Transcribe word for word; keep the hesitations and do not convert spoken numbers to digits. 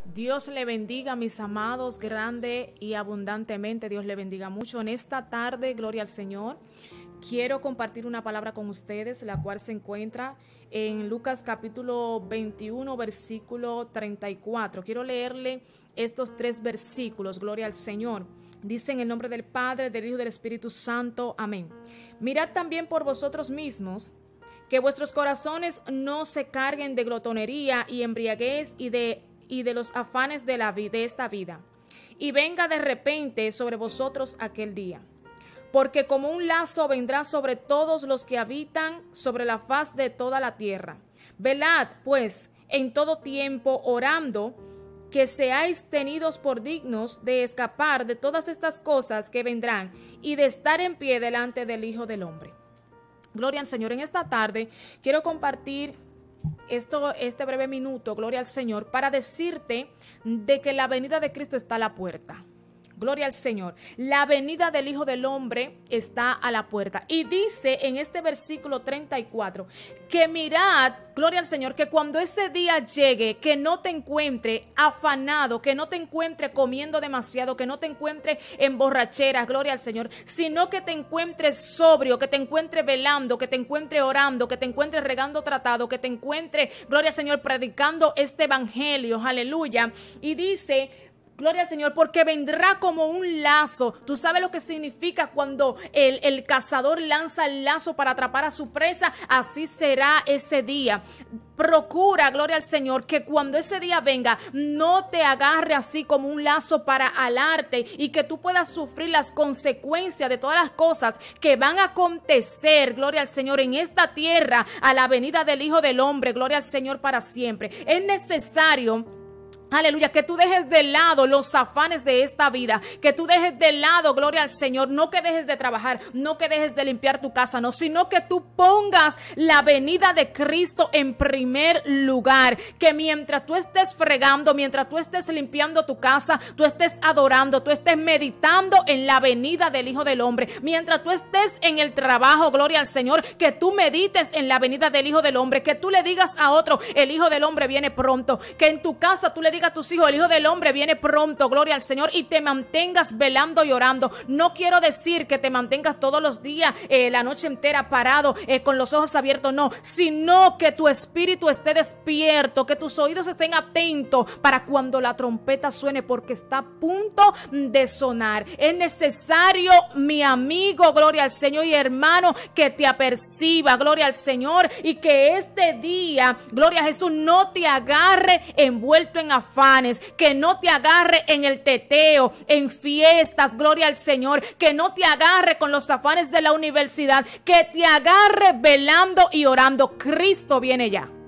Dios le bendiga, mis amados, grande y abundantemente. Dios le bendiga mucho. En esta tarde, gloria al Señor, quiero compartir una palabra con ustedes, la cual se encuentra en Lucas capítulo veintiuno, versículo treinta y cuatro. Quiero leerle estos tres versículos, gloria al Señor. Dice en el nombre del Padre, del Hijo y del Espíritu Santo. Amén. Mirad también por vosotros mismos, que vuestros corazones no se carguen de glotonería y embriaguez y de, y de los afanes de, la, de esta vida, y venga de repente sobre vosotros aquel día. Porque como un lazo vendrá sobre todos los que habitan sobre la faz de toda la tierra. Velad, pues, en todo tiempo, orando, que seáis tenidos por dignos de escapar de todas estas cosas que vendrán y de estar en pie delante del Hijo del Hombre. Gloria al Señor. En esta tarde quiero compartir esto, este breve minuto, gloria al Señor, para decirte de que la venida de Cristo está a la puerta. Gloria al Señor. La venida del Hijo del Hombre está a la puerta. Y dice en este versículo treinta y cuatro que mirad, gloria al Señor, que cuando ese día llegue, que no te encuentre afanado, que no te encuentre comiendo demasiado, que no te encuentre en borracheras, gloria al Señor, sino que te encuentres sobrio, que te encuentre velando, que te encuentre orando, que te encuentre regando tratado, que te encuentre, gloria al Señor, predicando este evangelio, aleluya. Y dice, gloria al Señor, porque vendrá como un lazo. Tú sabes lo que significa cuando el, el cazador lanza el lazo para atrapar a su presa. Así será ese día. Procura, gloria al Señor, que cuando ese día venga, no te agarre así como un lazo para alarte y que tú puedas sufrir las consecuencias de todas las cosas que van a acontecer, gloria al Señor, en esta tierra a la venida del Hijo del Hombre, gloria al Señor para siempre. Es necesario, aleluya, que tú dejes de lado los afanes de esta vida, que tú dejes de lado, gloria al Señor, no que dejes de trabajar, no que dejes de limpiar tu casa, no, sino que tú pongas la venida de Cristo en primer lugar, que mientras tú estés fregando, mientras tú estés limpiando tu casa, tú estés adorando, tú estés meditando en la venida del Hijo del Hombre, mientras tú estés en el trabajo, gloria al Señor, que tú medites en la venida del Hijo del Hombre, que tú le digas a otro, el Hijo del Hombre viene pronto, que en tu casa tú le digas a tus hijos, el Hijo del Hombre viene pronto, gloria al Señor, y te mantengas velando y orando. No quiero decir que te mantengas todos los días, eh, la noche entera parado, eh, con los ojos abiertos, no, sino que tu espíritu esté despierto, que tus oídos estén atentos para cuando la trompeta suene, porque está a punto de sonar. Es necesario, mi amigo, gloria al Señor, y hermano, que te aperciba, gloria al Señor, y que este día, gloria a Jesús, no te agarre envuelto en afanes, que no te agarre en el teteo, en fiestas, gloria al Señor, que no te agarre con los afanes de la universidad, que te agarre velando y orando. Cristo viene ya.